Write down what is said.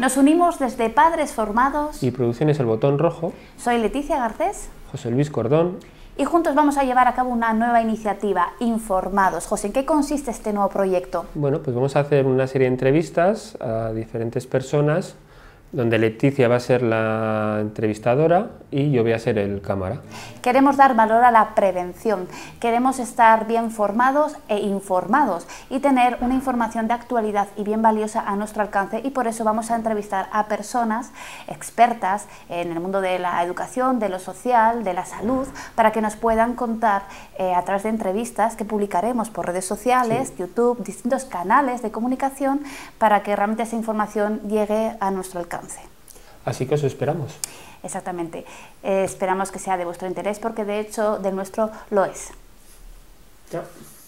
Nos unimos desde Padres Formados y Producciones El Botón Rojo. Soy Leticia Garcés. José Luis Cordón. Y juntos vamos a llevar a cabo una nueva iniciativa, Informados. José, ¿en qué consiste este nuevo proyecto? Bueno, pues vamos a hacer una serie de entrevistas a diferentes personas, donde Leticia va a ser la entrevistadora y yo voy a ser el cámara. Queremos dar valor a la prevención, queremos estar bien formados e informados y tener una información de actualidad y bien valiosa a nuestro alcance, y por eso vamos a entrevistar a personas expertas en el mundo de la educación, de lo social, de la salud, para que nos puedan contar a través de entrevistas que publicaremos por redes sociales, YouTube, distintos canales de comunicación, para que realmente esa información llegue a nuestro alcance. Así que os esperamos. Exactamente. Esperamos que sea de vuestro interés, porque de hecho del nuestro lo es. Chao.